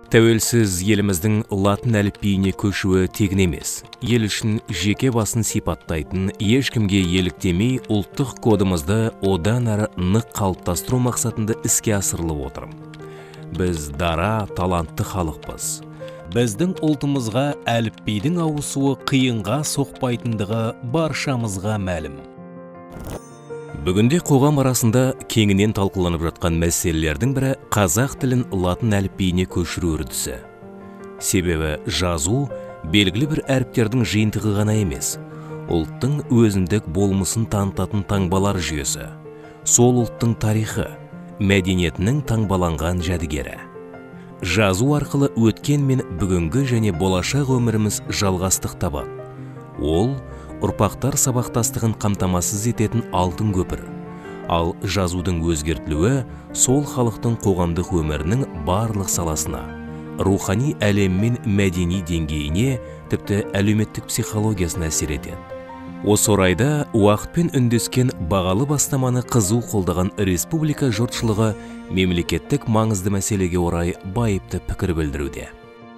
Тәуелсіз еліміздің латын әліпбиіне көшуі тегін емес. Ел үшін жеке басын сипаттайтын, ешкімге еліктемей ұлттық кодымызды одан әрі нық қалыптастыру мақсатында іске асырылып отыр. Біз дара, талантты халықпыз. Біздің ұлтымызға әліпбидің ауысуы қиынға соқпайтындығы баршамызға мәлім. Бүгінде қоғам арасында кеңінен талқыланып жатқан мәселелердің бірі қазақ тілін латын әліпбиіне көшіру үрдісі. Себебі жазу белгілі бір әріптердің жиынтығы ғана емес, ұлттың өзіндік болмысын танытатын таңбалар жүйесі, сол ұлттың тарихы, мәдениетінің таңбаланған жәдігері. Жазу арқылы өткен мен бүгінгі және болашақ өміріміз жалғастық табады. Ол ұрпақтар сабақтастығын қамтамасыз ететін алтын көпір. Ал жазудың өзгертілуі сол халықтың қоғамдық өмірінің барлық саласына, рухани әлем мен мәдени деңгейіне, тіпті әлеуметтік психологиясына әсер етеді. Осы орайда уақытпен үндескен бағалы бастаманы қызу қолдаған республика жұртшылығы мемлекеттік маңызды мәселеге орай байыпты пікір білдіруде.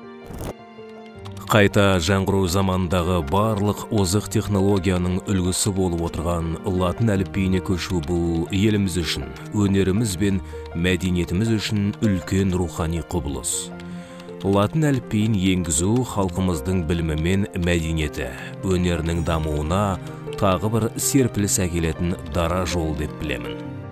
Қайта жаңғыру замандағы барлық озық технологияның үлгісі болып отырған латын әліпбиіне көшу бұл еліміз үшін, өнеріміз бен мәдениетіміз үшін үлкен рухани құбылыс. Латын әліпбиін енгізу халқымыздың білімі мен мәдениеті, өнерінің дамуына тағы бір серпіліс әкелетін дара жол деп білемін.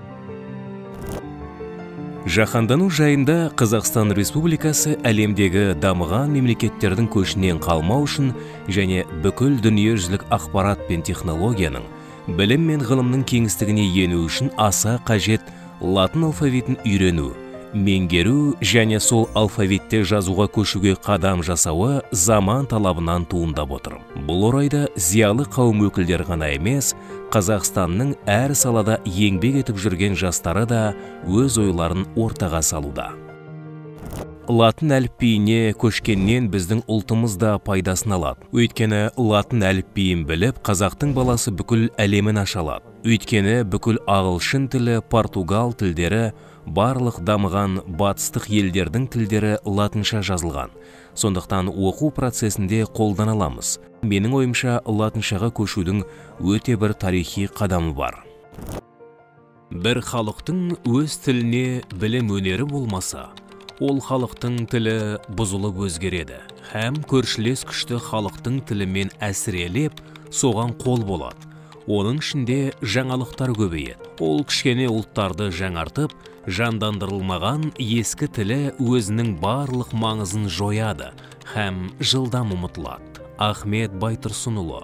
Жаһандану жайында Қазақстан Республикасы әлемдегі дамыған мемлекеттердің көшінен қалмау үшін және бүкіл дүниежүзілік ақпарат пен технологияның, білім мен ғылымның кеңістігіне ену үшін аса қажет латын алфавитін үйрену, меңгеру және сол алфавитте жазуға көшуге қадам жасауы заман талабынан туындап отыр. Бұл орайда зиялы қауым өкілдері ғана емес, Қазақстанның әр салада еңбек етіп жүрген жастары да өз ойларын ортаға салуда. Латын әліпбиіне көшкеннен біздің ұлтымыз да пайдасын алады. Өйткені латын әліпбиін біліп, қазақтың баласы бүкіл әлемін аша алады. Өйткені бүкіл ағылшын тілі, португал тілдері, барлық дамыған батыстық елдердің тілдері латынша жазылған. Сондықтан оқу процесінде қолдана аламыз. Менің ойымша, латыншаға көшудің өте бір тарихи қадамы бар. Бір халықтың өз тіліне білім өнері болмаса, ол халықтың тілі бұзылып өзгереді. Һәм көршілес күшті халықтың тілімен әсірелеп, соған қол болады. Оның ішінде жаңалықтар көбейеді. Ол кішкене ұлттарды жаңартып, жандандырылмаған ескі тілі өзінің барлық маңызын жояды, һәм жылдам ұмытылады. Ахмет Байтұрсынұлы.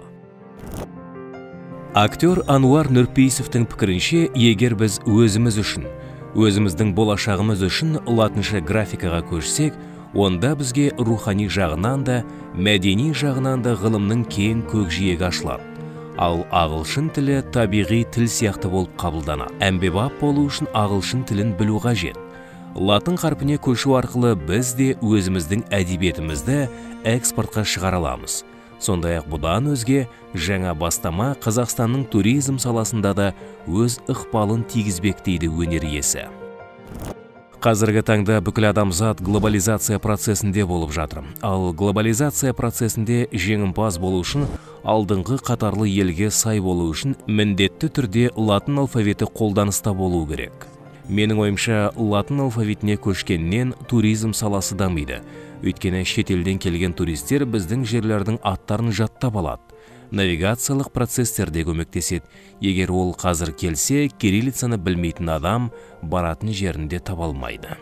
Актер Ануар Нұрпейісовтің пікірінше, егер біз өзіміз үшін, өзіміздің болашағымыз үшін латынша графикаға көшсек, онда бізге рухани жағынан да, мәдени жағынан да ғылымның кең көкжиегі ашылады. Ал ағылшын тілі табиғи тіл сияқты болып қабылданады. Әмбебап болу үшін ағылшын тілін білу қажет. Латын қарпіне көшу арқылы біз де өзіміздің әдебиетімізді экспортқа шығара аламыз. Сондай-ақ бұдан өзге жаңа бастама Қазақстанның туризм саласында да өз ықпалын тигізбек дейді өнер иесі. Қазіргі таңда бүкіл адамзат глобализация процесінде болып жатыр. Ал глобализация процесінде жеңімпаз болу үшін, алдыңғы қатарлы елге сай болу үшін міндетті түрде латын алфавиті қолданыста болу керек. Менің ойымша, латын алфавитіне көшкеннен туризм саласы дамиды. Өйткені шетелден келген туристер біздің жерлердің аттарын жаттап алады. Навигациялық процестерде көмектеседі. Егер ол қазір келсе, кириллицаны білмейтін адам баратын жерінде таба алмайды.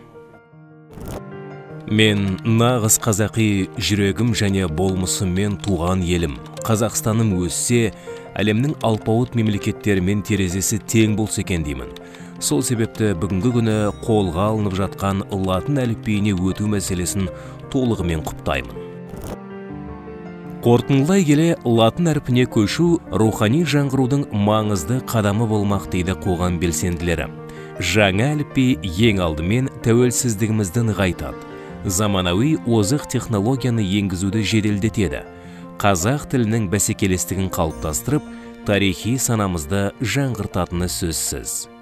Мен нағыз қазақи жүрегім және болмысыммен туған елім. Қазақстаным өссе, әлемнің алпауыт мемлекеттерімен терезесі тең болса екен деймін. Сол себепті бүгінгі күні қолға алынып жатқан латын әліпбиіне өту мәселесін толығымен құптаймын. Қорытындылай келе, латын әрпіне көшу рухани жаңғырудың маңызды қадамы болмақ дейді қоғам белсенділері. Жаңа әліпби ең алдымен тәуелсіздігімізді нығайтады. Заманауи озық технологияны енгізуді жеделдетеді. Қазақ тілінің бәсекелестігін қалыптастырып, тарихи санамызды жаңғыртатыны сөзсіз.